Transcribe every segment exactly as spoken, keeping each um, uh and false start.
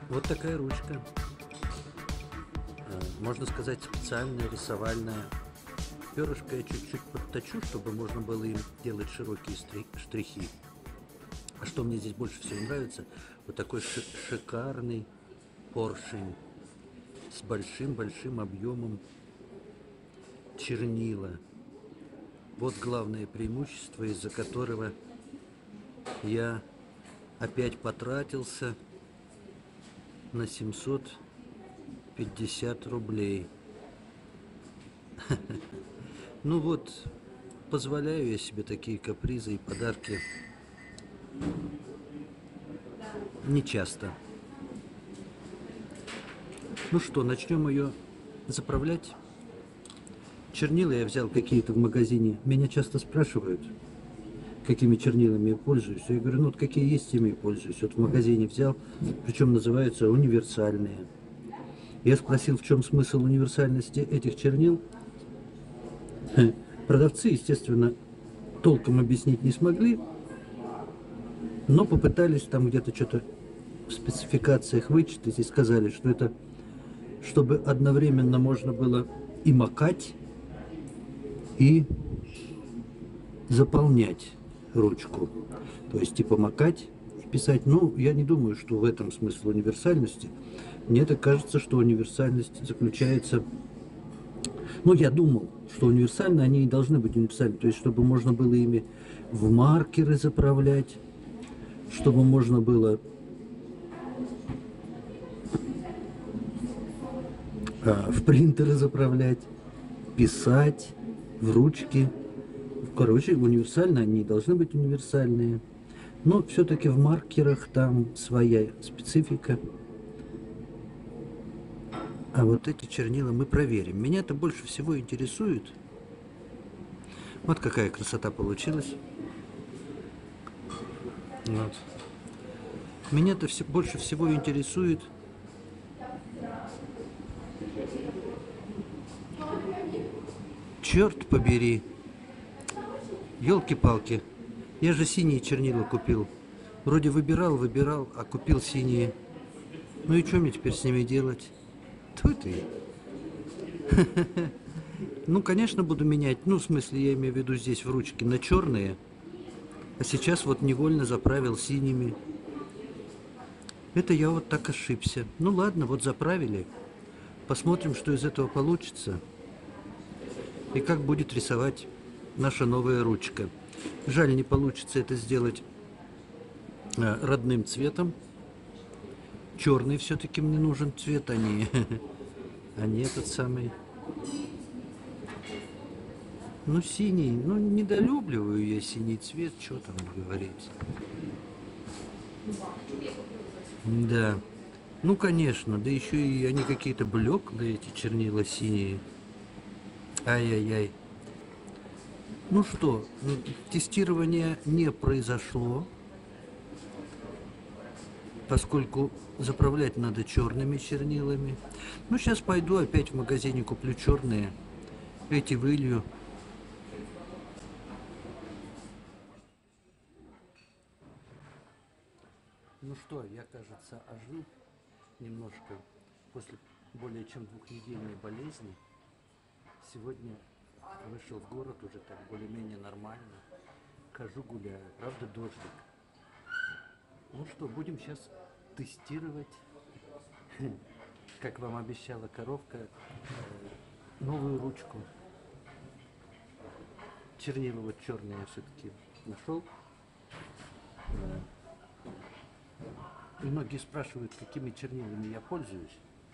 Вот такая ручка. Э, Можно сказать, специальная, рисовальная. Перышко я чуть-чуть подточу, чтобы можно было им делать широкие стри- штрихи. А что мне здесь больше всего нравится, вот такой ши- шикарный поршень с большим-большим объемом чернила. Вот главное преимущество, из-за которого я опять потратился на семьсот пятьдесят рублей. Ну вот, позволяю я себе такие капризы и подарки не часто. Ну что, начнем ее заправлять. Чернила я взял какие-то в магазине. Меня часто спрашивают, какими чернилами я пользуюсь. Я говорю, ну вот какие есть, теми и пользуюсь. Вот в магазине взял, причем называются универсальные. Я спросил, в чем смысл универсальности этих чернил. Продавцы, естественно, толком объяснить не смогли, но попытались там где-то что-то в спецификациях вычитать и сказали, что это чтобы одновременно можно было и макать, и заполнять ручку. То есть типа макать и писать. Ну, я не думаю, что в этом смысл универсальности. Мне так кажется, что универсальность заключается... Ну, я думал, что универсально они и должны быть универсальны. То есть, чтобы можно было ими в маркеры заправлять, чтобы можно было а, в принтеры заправлять, писать, в ручки. Короче, универсально они должны быть универсальные. Но все-таки в маркерах там своя специфика. А вот эти чернила мы проверим. Меня-то больше всего интересует. Вот какая красота получилась. Вот. Меня-то все, больше всего интересует, черт побери, елки-палки. Я же синие чернила купил. Вроде выбирал, выбирал, а купил синие. Ну и что мне теперь с ними делать? Тьфу ты. Ну, конечно, буду менять. Ну, в смысле, я имею в виду здесь в ручке на черные. А сейчас вот невольно заправил синими. Это я вот так ошибся. Ну ладно, вот заправили. Посмотрим, что из этого получится. И как будет рисовать наша новая ручка. Жаль, не получится это сделать э, родным цветом. Черный все-таки мне нужен цвет, а не, а не этот самый. Ну, синий, ну, недолюбливаю я синий цвет, что там говорить. Да. Ну, конечно, да еще и они какие-то блеклые, эти чернила синие. Ай-яй-яй. Ну что, тестирование не произошло, поскольку заправлять надо черными чернилами. Ну, сейчас пойду опять в магазине, куплю черные, эти вылью. Ну что, я, кажется, ожил немножко после более чем двухнедельной болезни. Сегодня вышел в город уже так более-менее нормально. Хожу, гуляю. Правда, дождик. Ну что, будем сейчас тестировать, как вам обещала коровка, новую ручку. Чернила вот черные я все-таки нашел. И многие спрашивают, какими чернилами я пользуюсь.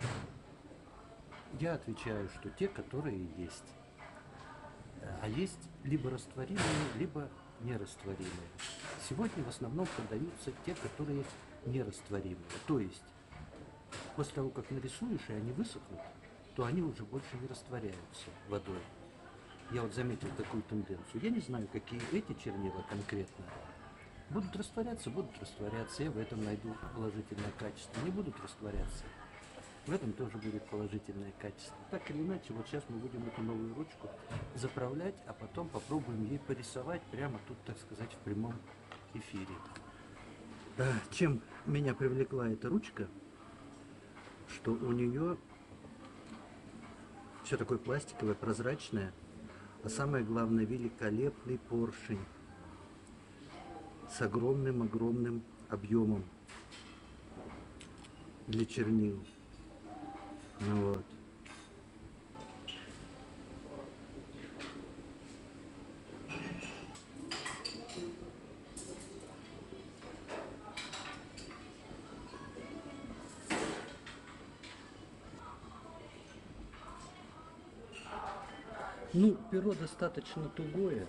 Я отвечаю, что те, которые есть. А есть либо растворимые, либо нерастворимые. Сегодня в основном продаются те, которые нерастворимые. То есть, после того, как нарисуешь, и они высохнут, то они уже больше не растворяются водой. Я вот заметил такую тенденцию. Я не знаю, какие эти чернила конкретно. Будут растворяться, будут растворяться. Я в этом найду положительное качество. Не будут растворяться. В этом тоже будет положительное качество. Так или иначе, вот сейчас мы будем эту новую ручку заправлять, а потом попробуем ей порисовать прямо тут, так сказать, в прямом эфире. Чем меня привлекла эта ручка? что у нее все такое пластиковое, прозрачное, а самое главное, великолепный поршень с огромным-огромным объемом для чернил. Ну вот. Ну, перо достаточно тугое.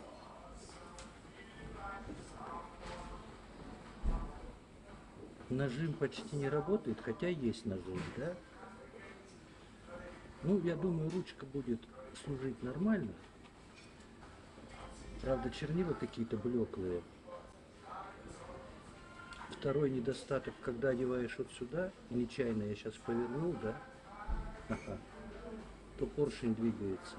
Нажим почти не работает, хотя есть нажим, да? Ну, я думаю, ручка будет служить нормально. Правда, чернила какие-то блеклые. Второй недостаток, когда одеваешь вот сюда, и нечаянно я сейчас повернул, да? Ага, то поршень двигается.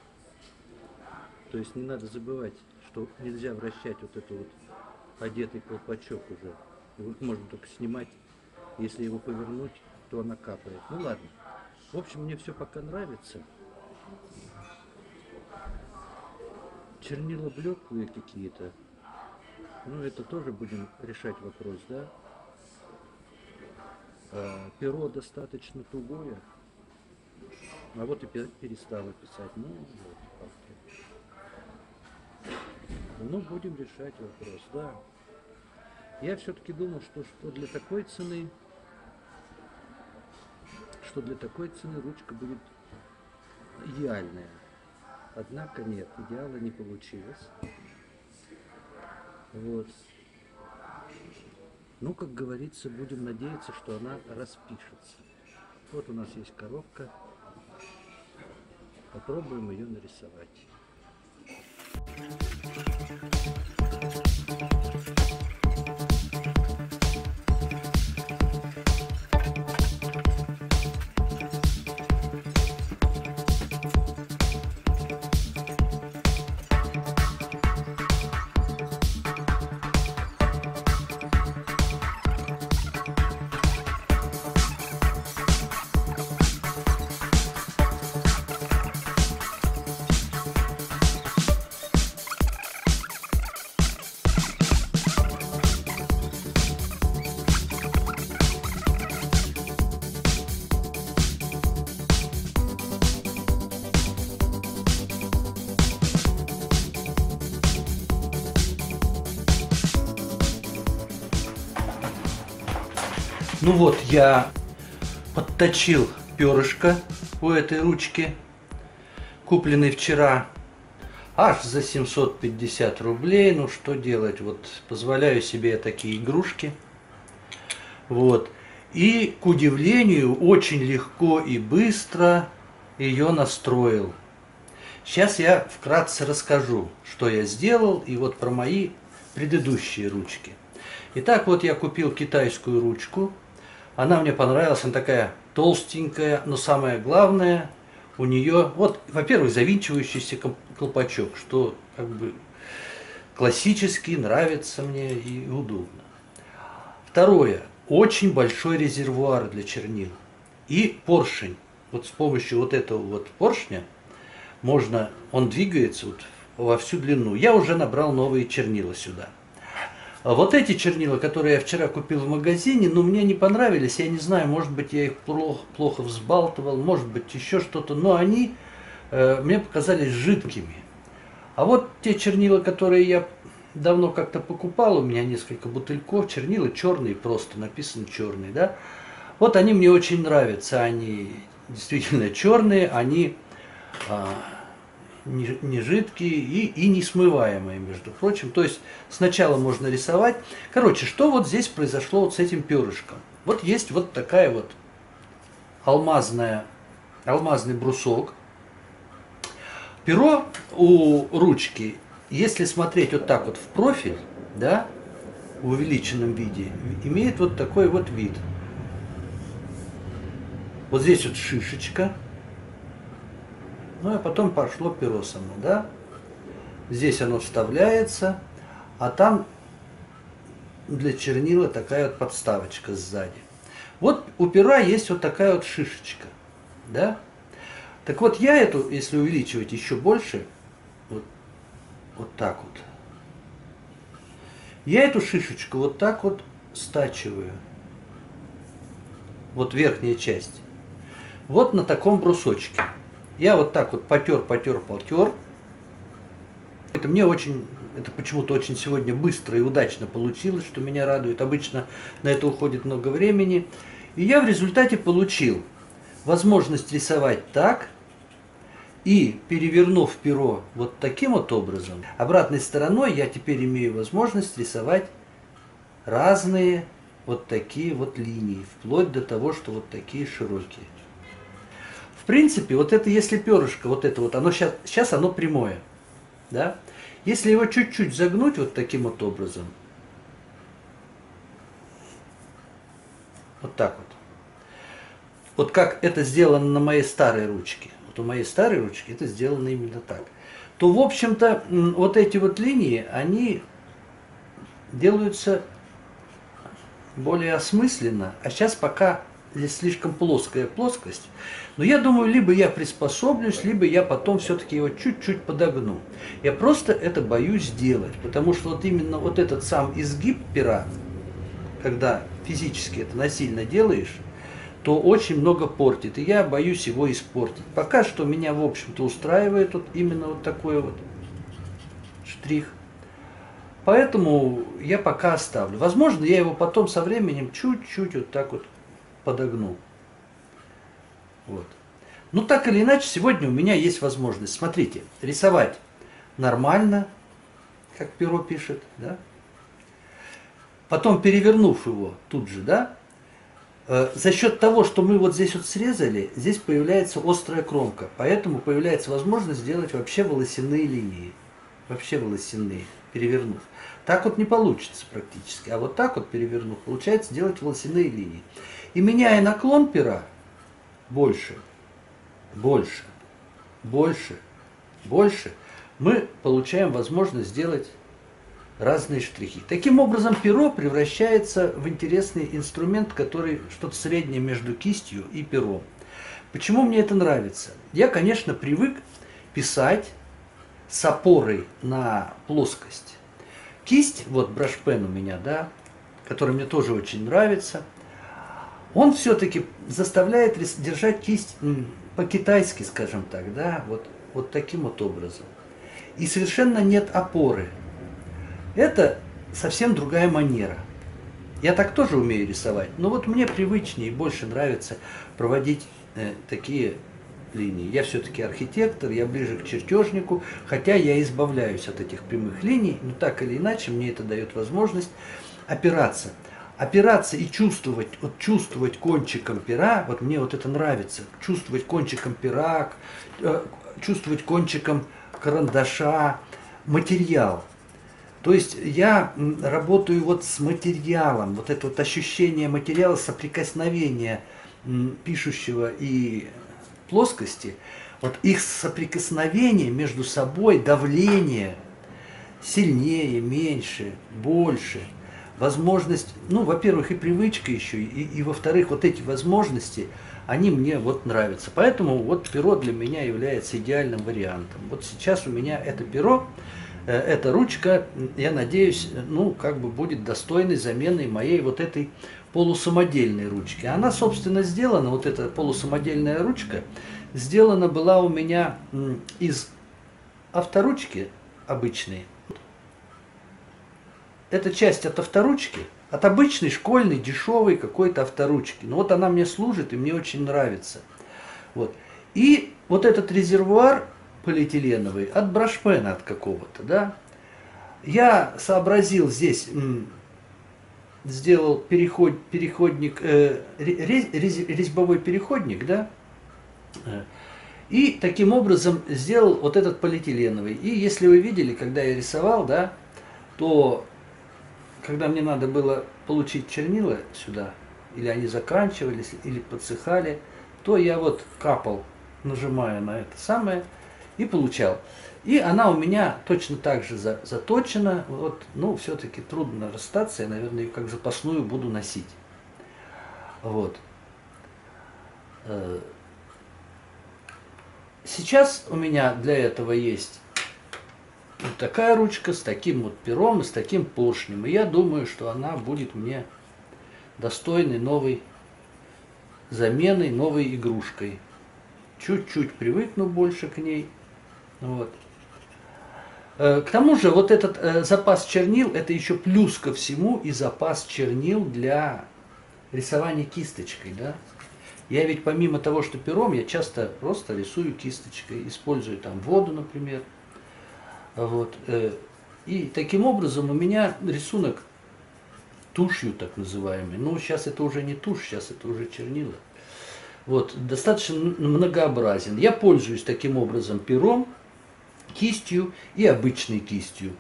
То есть не надо забывать, что нельзя вращать вот этот вот одетый колпачок уже. Его можно только снимать. Если его повернуть, то она капает. Ну ладно. В общем, мне все пока нравится. Чернила блеклые какие-то. Ну, это тоже будем решать вопрос, да? А, перо достаточно тугое. А вот и перестала писать. Ну, вот, ну, будем решать вопрос, да. Я все-таки думал, что, что для такой цены, что для такой цены ручка будет идеальная. Однако нет, идеала не получилось. Вот. Ну, как говорится, будем надеяться, что она распишется. Вот у нас есть коробка. Попробуем ее нарисовать. Ну вот, я подточил перышко у этой ручки, купленной вчера аж за семьсот пятьдесят рублей. Ну что делать, вот позволяю себе такие игрушки. Вот. И, к удивлению, очень легко и быстро ее настроил. Сейчас я вкратце расскажу, что я сделал, и вот про мои предыдущие ручки. Итак, вот я купил китайскую ручку. Она мне понравилась, она такая толстенькая, но самое главное, у нее, вот, во-первых, завинчивающийся колпачок, что как бы классически нравится мне и удобно. Второе, очень большой резервуар для чернил и поршень. Вот с помощью вот этого вот поршня можно, он двигается вот во всю длину. Я уже набрал новые чернила сюда. А вот эти чернила, которые я вчера купил в магазине, ну, мне не понравились, я не знаю, может быть, я их плохо, плохо взбалтывал, может быть, еще что-то, но они э, мне показались жидкими. А вот те чернила, которые я давно как-то покупал, у меня несколько бутыльков, чернила черные, просто написано черные, да, вот они мне очень нравятся, они действительно черные, они э, Не, не жидкие и, и не смываемые, между прочим. То есть сначала можно рисовать. Короче, что вот здесь произошло вот с этим перышком? Вот есть вот такая вот алмазная, алмазный брусок. Перо у ручки, если смотреть вот так вот в профиль, да, в увеличенном виде, имеет вот такой вот вид. Вот здесь вот шишечка. Ну, а потом пошло перо само, да? Здесь оно вставляется, а там для чернила такая вот подставочка сзади. Вот у пера есть вот такая вот шишечка, да? Так вот я эту, если увеличивать еще больше, вот, вот так вот, я эту шишечку вот так вот стачиваю, вот верхняя часть, вот на таком брусочке. Я вот так вот потер, потер, потер. Это мне очень, это почему-то очень сегодня быстро и удачно получилось, что меня радует. Обычно на это уходит много времени. И я в результате получил возможность рисовать так, и перевернув перо вот таким вот образом, обратной стороной я теперь имею возможность рисовать разные вот такие вот линии, вплоть до того, что вот такие широкие. В принципе, вот это, если перышко, вот это вот, оно сейчас, сейчас оно прямое, да? Если его чуть-чуть загнуть вот таким вот образом, вот так вот, вот как это сделано на моей старой ручке, вот у моей старой ручки это сделано именно так, то, в общем-то, вот эти вот линии, они делаются более осмысленно, а сейчас пока здесь слишком плоская плоскость, но я думаю, либо я приспособлюсь, либо я потом все-таки его чуть-чуть подогну. Я просто это боюсь сделать, потому что вот именно вот этот сам изгиб пера, когда физически это насильно делаешь, то очень много портит, и я боюсь его испортить. Пока что меня, в общем-то, устраивает вот именно вот такой вот штрих. Поэтому я пока оставлю. Возможно, я его потом со временем чуть-чуть вот так вот подогну. Вот. Ну, так или иначе, сегодня у меня есть возможность, смотрите, рисовать нормально, как перо пишет, да? Потом, перевернув его тут же, да, э, за счет того, что мы вот здесь вот срезали, здесь появляется острая кромка, поэтому появляется возможность сделать вообще волосяные линии, вообще волосяные, перевернув. Так вот не получится практически, а вот так вот перевернув, получается делать волосяные линии. И меняя наклон пера больше, больше, больше, больше, мы получаем возможность сделать разные штрихи. Таким образом, перо превращается в интересный инструмент, который что-то среднее между кистью и пером. Почему мне это нравится? Я, конечно, привык писать с опорой на плоскость. Кисть, вот брашпен у меня, да, который мне тоже очень нравится, он все-таки заставляет держать кисть по-китайски, скажем так, да, вот, вот таким вот образом. И совершенно нет опоры. Это совсем другая манера. Я так тоже умею рисовать, но вот мне привычнее и больше нравится проводить э, такие линии. Я все-таки архитектор, я ближе к чертежнику, хотя я избавляюсь от этих прямых линий, но так или иначе мне это дает возможность опираться. Опираться и чувствовать, вот чувствовать кончиком пера, вот мне вот это нравится, чувствовать кончиком пера, э, чувствовать кончиком карандаша материал. То есть я работаю вот с материалом, вот это вот ощущение материала, соприкосновения пишущего и плоскости, вот их соприкосновение между собой, давление сильнее, меньше, больше, возможность, ну, во-первых, и привычка еще, и, и во-вторых, вот эти возможности, они мне вот нравятся. Поэтому вот перо для меня является идеальным вариантом. Вот сейчас у меня это перо, эта ручка, я надеюсь, ну, как бы будет достойной заменой моей вот этой полусамодельной ручки. Она, собственно, сделана, вот эта полусамодельная ручка, сделана была у меня из авторучки обычной. Это часть от авторучки, от обычной школьной, дешевой какой-то авторучки. Но вот она мне служит и мне очень нравится. Вот. И вот этот резервуар полиэтиленовый от брашпена от какого-то, да. Я сообразил здесь, сделал переход, переходник, э, рез, резьбовой переходник, да, и таким образом сделал вот этот полиэтиленовый. И если вы видели, когда я рисовал, да, то когда мне надо было получить чернила сюда, или они заканчивались, или подсыхали, то я вот капал, нажимая на это самое, и получал. И она у меня точно так же за, заточена. Вот, ну, все-таки трудно расстаться, я, наверное, ее как запасную буду носить. Вот. Э, Сейчас у меня для этого есть вот такая ручка с таким вот пером и с таким поршнем. И я думаю, что она будет мне достойной новой заменой, новой игрушкой. Чуть-чуть привыкну больше к ней. Вот. К тому же вот этот э, запас чернил, это еще плюс ко всему и запас чернил для рисования кисточкой. Да? Я ведь помимо того, что пером, я часто просто рисую кисточкой, использую там воду, например. Вот. Э, и таким образом у меня рисунок тушью так называемый. Ну, сейчас это уже не тушь, сейчас это уже чернила. Вот, достаточно многообразен. Я пользуюсь таким образом пером, кистью и обычной кистью.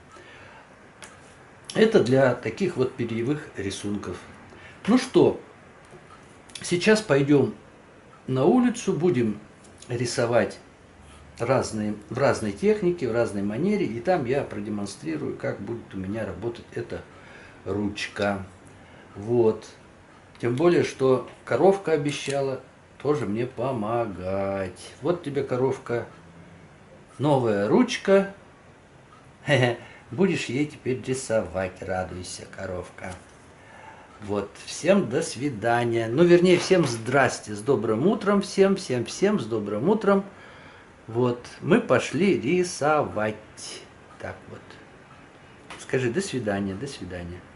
Это для таких вот перьевых рисунков. Ну что, сейчас пойдем на улицу, будем рисовать разные, в разной технике, в разной манере. И там я продемонстрирую, как будет у меня работать эта ручка. Вот. Тем более, что коровка обещала тоже мне помогать. Вот тебе, коровка, новая ручка. Будешь ей теперь рисовать. Радуйся, коровка. Вот. Всем до свидания. Ну, вернее, всем здрасте. С добрым утром всем, всем, всем с добрым утром. Вот. Мы пошли рисовать. Так вот. Скажи до свидания, до свидания.